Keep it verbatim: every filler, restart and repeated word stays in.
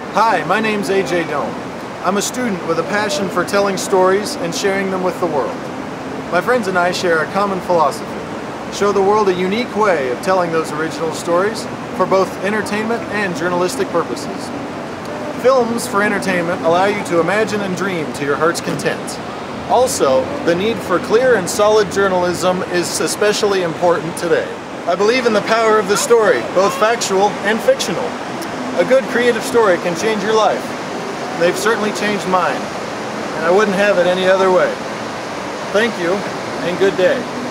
Hi, my name's A J Dome. I'm a student with a passion for telling stories and sharing them with the world. My friends and I share a common philosophy: show the world a unique way of telling those original stories for both entertainment and journalistic purposes. Films for entertainment allow you to imagine and dream to your heart's content. Also, the need for clear and solid journalism is especially important today. I believe in the power of the story, both factual and fictional. A good creative story can change your life. They've certainly changed mine, and I wouldn't have it any other way. Thank you, and good day.